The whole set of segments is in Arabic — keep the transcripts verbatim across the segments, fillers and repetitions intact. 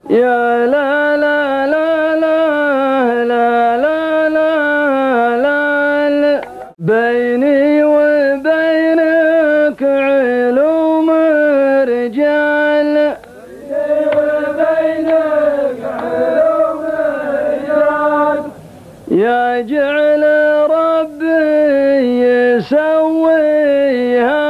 يا لا لا لا لا لا لا لا لا بيني وبينك علوم رجال، بيني وبينك علوم رجال، يا جعل ربي يسويها.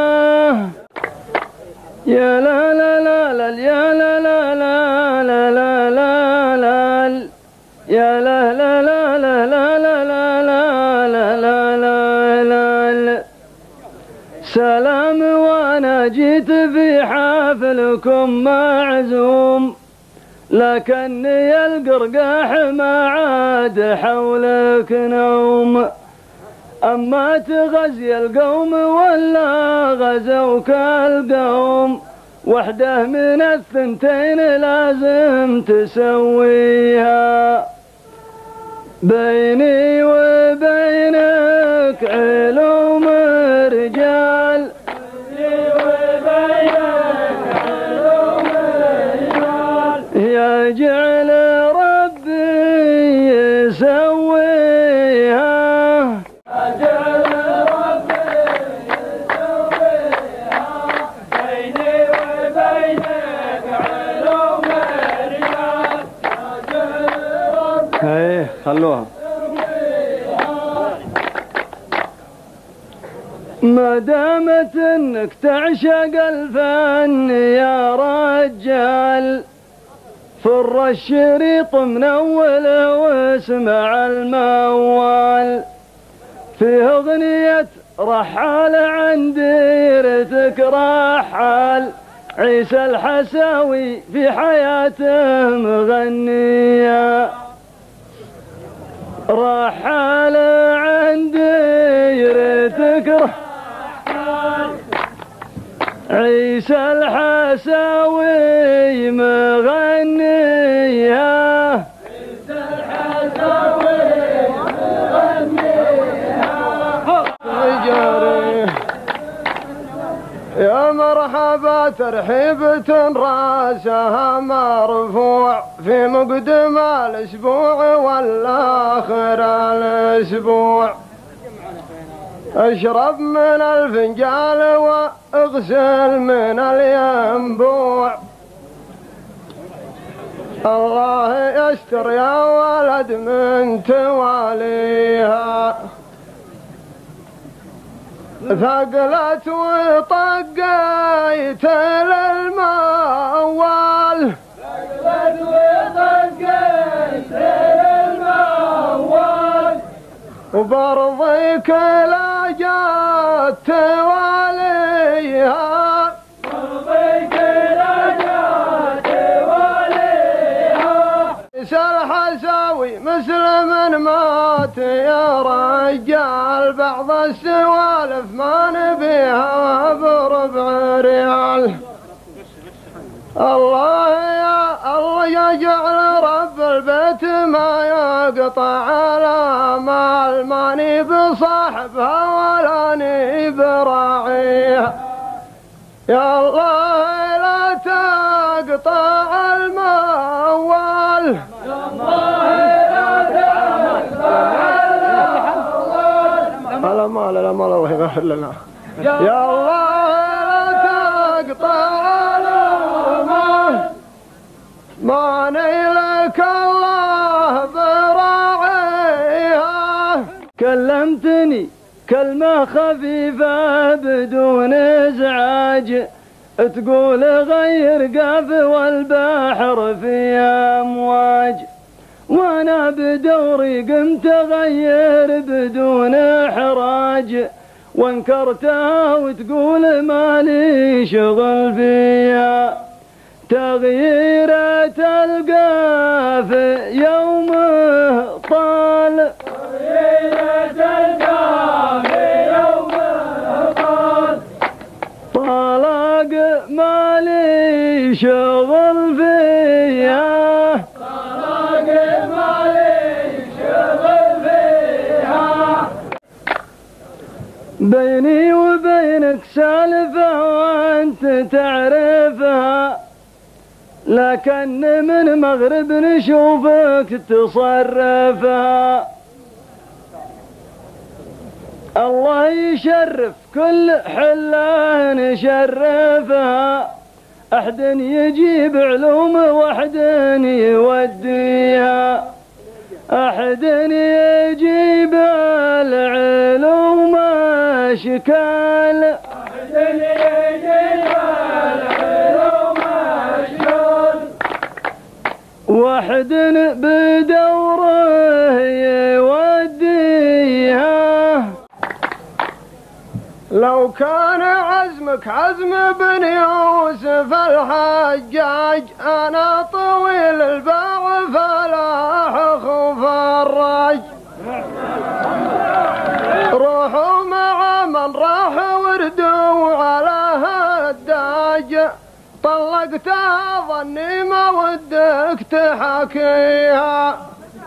يا لا لا لا لا يا لا لا لا لا لا لا لا يا لا لا لا لا لا لا لا لا لا لا لا لا سلام وانا جيت في حفلكم معزوم، لكني القرقاح ما عاد حولك نوم. أما تغزي القوم ولا غزوك القوم، وحده من الثنتين لازم تسويها. بيني وبينك علوم رجال، بيني وبينك علوم رجال، يا جعل ربي يسويها. ايه خلوها. ما دامت انك تعشق الفن يا رجال، فر الشريط من اوله واسمع الموال. فيه اغنية رحال عن ديرتك رحال، عيسى الحساوي في حياته مغنية. رحال عن ديرتك رحال، عيسى الحساوي مغنيها. عيسى الحساوي مغنيها. يا مرحبا ترحيبة راسها مرفوع، في مقدم الاسبوع والاخر الاسبوع. اشرب من الفنجال واغسل من الينبوع. الله يستر يا ولد من تواليها، ثقلت وطقيت للموال، ثقلت وطقيت للموال، وبرضيك لا جات تواليها، برضيك لا جات تواليها. عيسى الحساوي مسلم مات يا رجال، بعض السوالف ما نبيها بربع ريال. الله يا الله يجعل رب البيت ما يقطع على مال، ماني بصاحبها ولا ني براعيها. يا الله لا تقطع الموال، يا الله لا تقطع الموال. لا مال لا مال الله يغفر لنا. يا الله لا تقطع الموال، ما نيلك الله براعيها. كلمتني كلمة خفيفة بدون ازعاج، تقول غير قاف والبحر في امواج، وانا بدوري قمت اغير بدون احراج، وانكرتها وتقول مالي شغل فيها. تغييرة القاف يومه طال، تغييرة القاف يومه طال، طلاق مالي شغل فيها، طلاق مالي شغل فيها. بيني وبينك سالفة وانت تعرفها، لكن من مغرب نشوفك تصرفها. الله يشرف كل حلة نشرفها، أحد يجيب علوم وأحد يوديها، أحد يجيب العلوم أشكال، أحد يجيب العلوم أشكال، وأحد بدوره يوديها. لو كان عزمك عزم بن يوسف الحجاج، أنا طويل الباع فلاح خفراج. روحوا مع من راح وردوا على هداج، طلقتها ظني ما ودك تحكيها.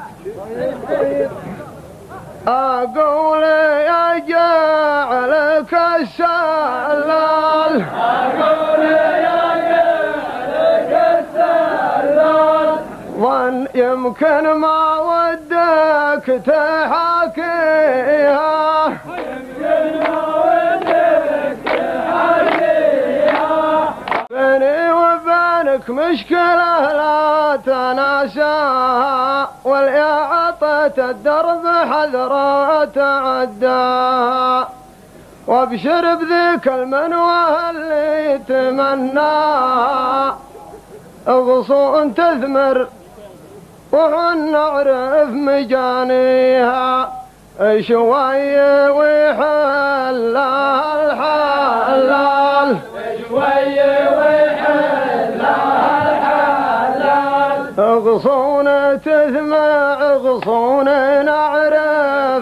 أقول يا جعلك السلال، أقول يا جعلك السلال، ظن يمكن ما ودك تحكيها، يمكن ما ودك تحكيها. بيني وبينك مشكلة لا تناساها، واليا عطت الدرب حذرة تعداها. وابشر بذيك المنوى اللي يتمناها، غصون تثمر وحن نعرف مجانيها. شوي ويحلها الحلال، شوي ويحلها الحلال، غصون تثمر غصون نعرف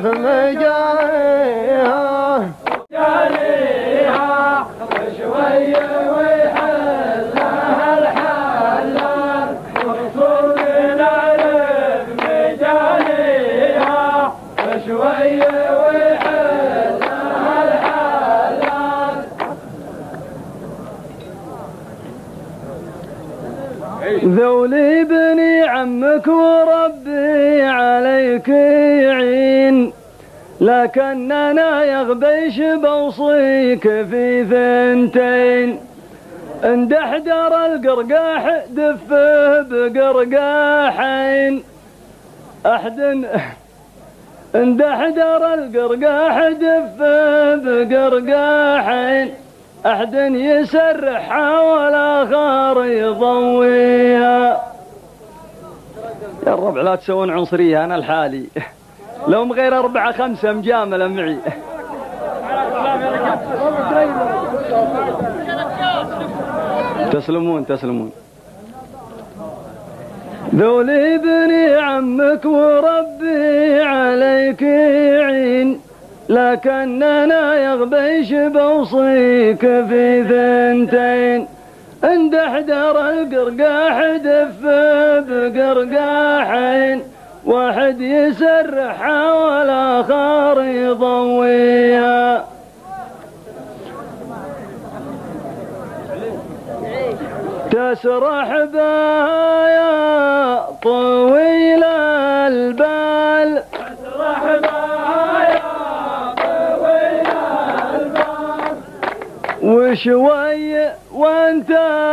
مجانيها. مجانيها شوي ويحلها الحلال، غصون نعرف مجانيها. شوي ويحلها الحلال. ذولي بني عمك وربي عليك يعين، لكننا يغبيش بوصيك في ثنتين. اندحدر القرقاح دفه بقرقاحين، أحد اندحدر القرقاح دفه بقرقاحين، أحد يسرحها والآخر يضويها. يا الربع لا تسوون عنصرية، أنا الحالي لو غير أربعة خمسة مجاملة معي. تسلمون تسلمون. ذولي بني عمك وربي عليك يعين، لكننا يغبيش بوصيك في ثنتين. اندحدر القرقاح دف بقرقاحين، واحد يسرحها والآخر يضويها. تسرح بها يا طويل البال، تسرح بها يا طويل البال، وشوي وانت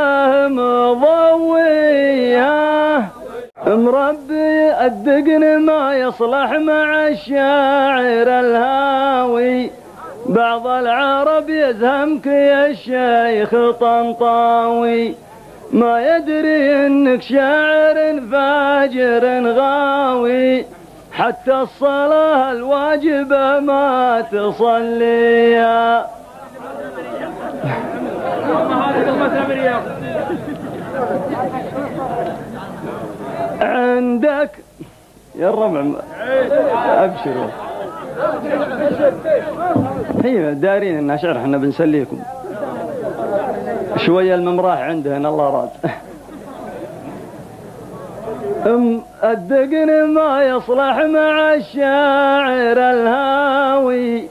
مضويها. مربي الدقن ما يصلح مع الشاعر الهاوي، بعض العرب يزهمك يا الشيخ طنطاوي، ما يدري انك شاعر فاجر غاوي، حتى الصلاة الواجبة ما تصليها. عندك يا الربع ابشروا، هي دارين ان شعر احنا بنسليكم شويه. الممراح عندهن الله راد. ام الدقن ما يصلح مع الشاعر الهاوي،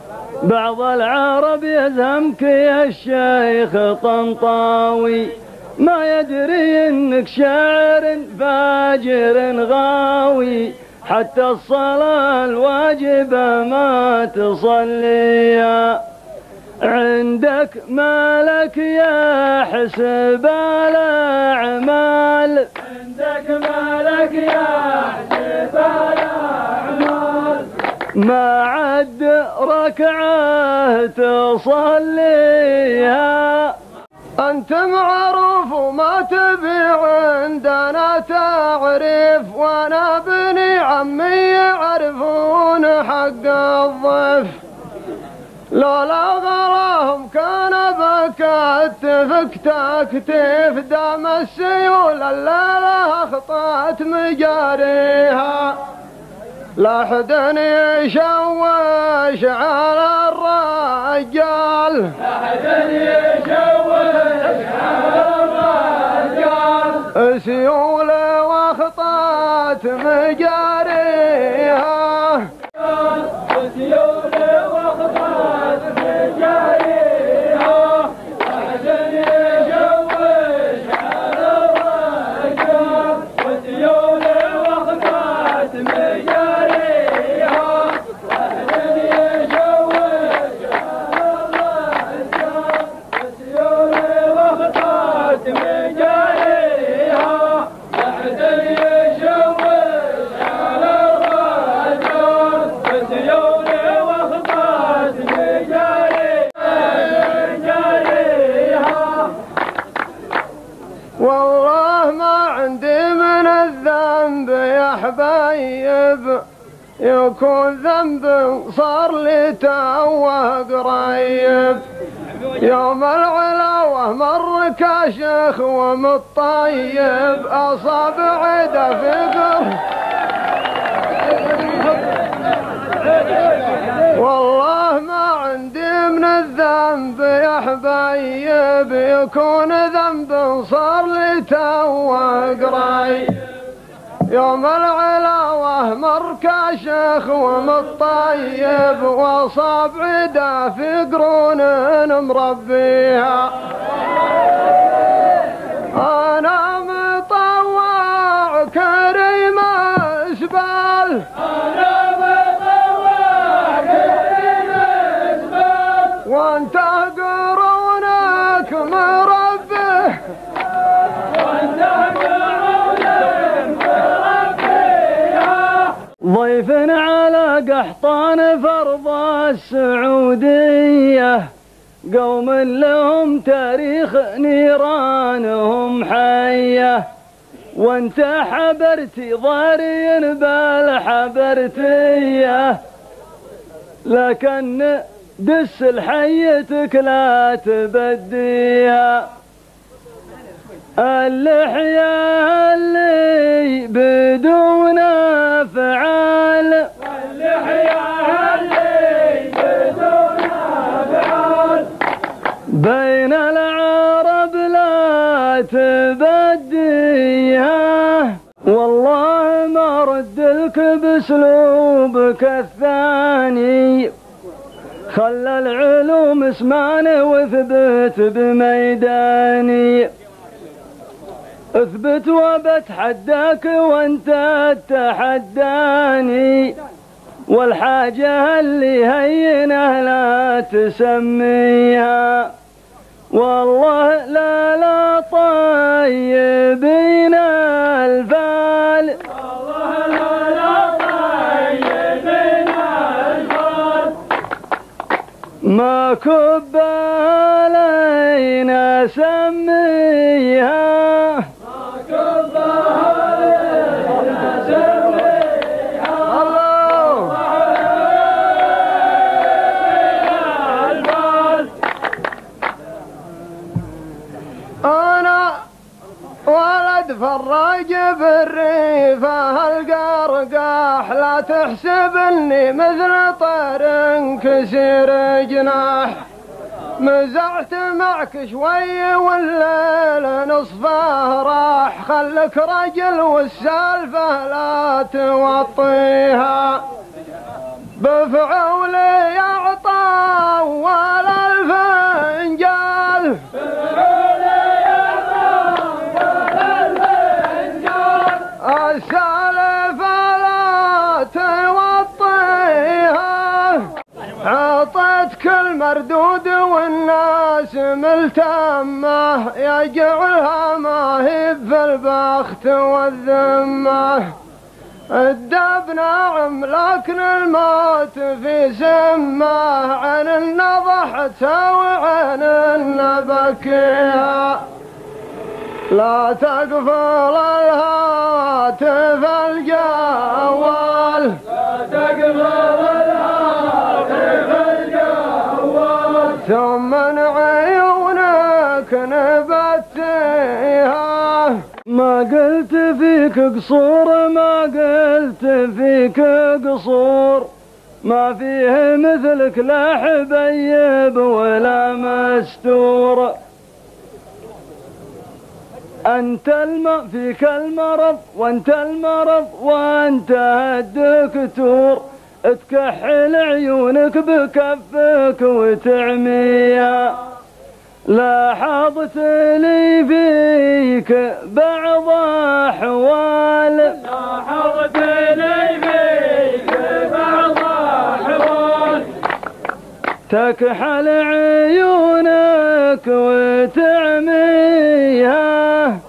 بعض العرب يزهمك يا الشيخ طنطاوي، ما يدري انك شاعر فاجر غاوي، حتى الصلاة الواجبة ما تصليها. عندك مالك يا حسب الأعمال، عندك مالك يا حسب الأعمال، ما عد ركعة تصليها. أنت معروف وما تبي عندنا تعريف، وأنا بني عمي يعرفون حق الضيف. لولا غراهم كان بكتفك تكتيف، دام السيول الليلة أخطأت مجاريها. لا حد يشوش على الرجال، لا حد يشوش على الرجال، سيول واخطأت مجاريها. سيول واخطأت مجاريها، لا حد يشوش على الرجال، سيول واخطأت مجاريها، لا حد يشوش على الرجال، سيول واخطأت مجاريها، لا حد يشوش على الرجال، سيول واخطأت مجاريها. والله ما عندي من الذنب يا حبايب، يكون ذنب صار لي توه قريب. يوم العلاوة مر كاشخ ومطيب، أصابع دفقر والله ما عندي من الذنب يا حبايب، يكون ذنب صار لي توه قريب. يوم العلاوة مر كاشخ ومطيب، واصابع دافقرون مربيها. انا مطوع كريم اسبال، أنا مطوع كريم اسبال، وانت قرونك مربيه. وانت قرونك مربيها. ضيف على قحطان فرض السعودية، قوم لهم تاريخ نيرانهم حية. وانت حبرتي ضاري بالحبرتية، لكن دس لحيتك لا تبديها. اللحية اللي بدون فعال، واللحية اللي بدون أفعال، بين العرب لا تبديها. والله ما ردلك باسلوبك الثاني، خلى العلوم اسماني واثبت بميداني. اثبت وبتحداك وانت تحداني، والحاجة اللي هينه لا تسميها. والله لا لا طيبين الفال، والله لا لا طيبين الفال، ما كب علينا سميها. فراج بالريفة القرقاح، لا تحسب اني مثل طير كسير جناح. مزعت معك شوي والليل نصفه راح، خلك رجل والسالفة لا توطيها. بفعولي يعطى ولا الفنجال، بفعولي يعطى السالف لا توطيها، عطتك المردود والناس ملتمه، يجعلها ما هي في البخت والذمه. الدب ناعم لكن الموت في سمه، عن النضحتها وعن النبكيها. لا تقفل الهاتف الجوال، لا تقفل الهاتف الجوال، ثم من عيونك نبتيها. ما قلت فيك قصور، ما قلت فيك قصور، ما فيه مثلك لا حبيب ولا مستور. أنت الم فيك المرض وأنت المرض وأنت الدكتور، تكحل عيونك بكفك وتعميها. لاحظت لي فيك بعض أحوال، لاحظت لي فيك بعض أحوال، تكحل عيونك وتعميها.